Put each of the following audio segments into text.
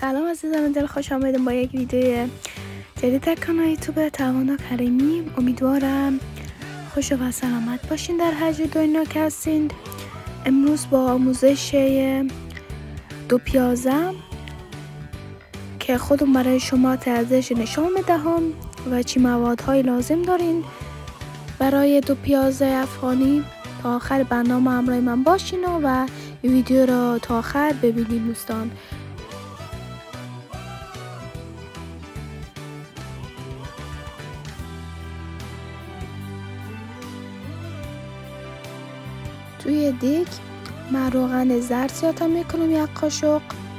سلام عزیزان دل، خوش آمدیم با یک ویدیو جدید در کانال یوتیوب توانا کریمی. امیدوارم خوش و سلامت باشین در هر جای دنیا که هستین. امروز با آموزش دو پیازه که خودم برای شما تازهش نشان میدهم و چی موادهای لازم دارین برای دو پیازه افغانی. تا آخر برنامه همراه من باشین و این ویدیو را تا آخر ببینید دوستان. توی دیگ من روغن زرد زیادم میکنم 1 قاشق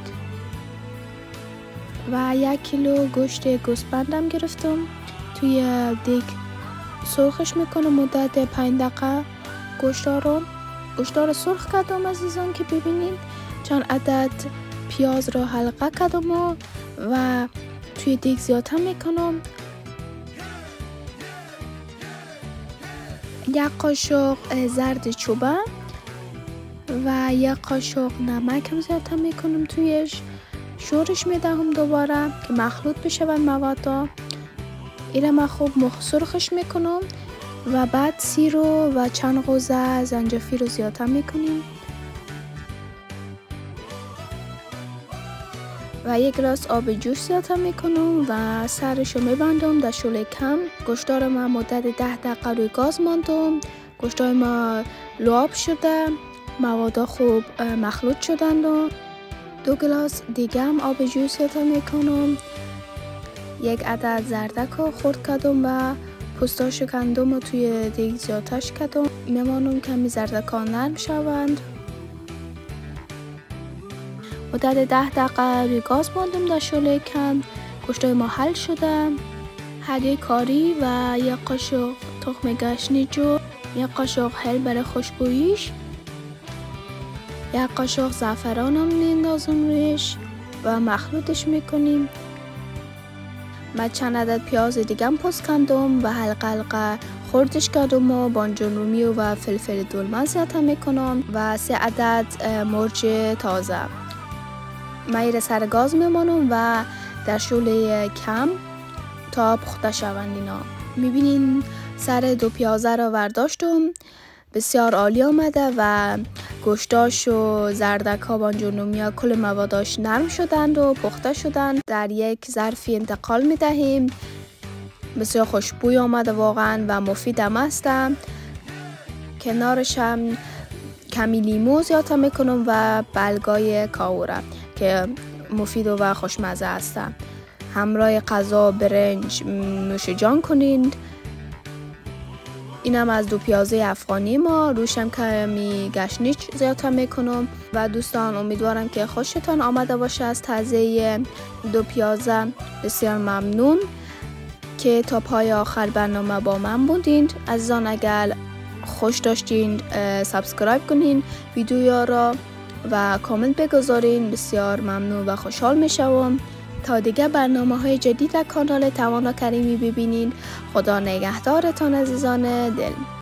و 1 کیلو گوشت گوسفندم گرفتم. توی دیگ سرخش میکنم مدت 5 دقیقه. گوشت رو سرخ کردم عزیزان که ببینید. چند عدد پیاز رو حلقه کردم و توی دیگ زیادم میکنم. 1 قاشق زرد چوبه و 1 قاشق نمک هم زیادم میکنم تویش. شورش میدهم دوباره که مخلوط بشه و مواد ایره من خوب سرخش میکنم و بعد سیر و چند قوزه زنجفیل رو زیادم میکنیم و 1 گلاس آب جوش زیادم میکنم و سرش رو میبندم در شعله کم. گوشتا رو من مدت 10 دقیقه روی گاز ماندم. گوشتای ما لعاب شده، موادا خوب مخلوط شدند و 2 گلاس دیگه هم آب جوش زیادم میکنم. 1 عدد زردک رو خرد کردم و پوستاش کندم و توی دیگ زیادش کردم. میمانم کمی زردکا نرم شوند. مدت 10 دقیقه روی گاز ماندم در شعله کم. گوشتای ما حل شده. هدیه کاری و 1 قاشق تخم گشنیج، 1 قاشق هل برای خوشبوییش، 1 قاشق زعفران هم میندازم رویش و مخلوطش میکنیم. من چند عدد پیاز دیگه هم پوست کندم و حلقه خردش کردم و بانجان رومی و فلفل دلمه زیادم میکنم و 3 عدد مرچ تازه. من ایره سر گاز میمانم و در شعله کم تا پخته شوند. اینا میبینین سر دو پیازه رو برداشتم، بسیار عالی آمده و گوشتاش و زردک ها بانجان رومی ها کل مواداش نرم شدند و پخته شدند. در یک ظرفی انتقال میدهیم. بسیار خوشبوی آمده واقعا و مفید هم است. کنارش هم کمی لیمو زیادم میکنم و بلگای کاهوره که مفید و خوشمزه است. همراه غذا برنج نوش جان کنین. اینم از دو پیازه افغانی ما. روشم کمی گشنیج زیادم میکنم و دوستان امیدوارم که خوشتان آمده باشه از تازه دو پیازه. بسیار ممنون که تا پای آخر برنامه با من بودین. عزیزان اگر خوش داشتین سابسکرایب کنین ویدیو را و کامنت بگذارین. بسیار ممنون و خوشحال میشم. تا دیگه برنامه های جدید در کانال توانا کریمی ببینین. خدا نگهدارتان عزیزان دل.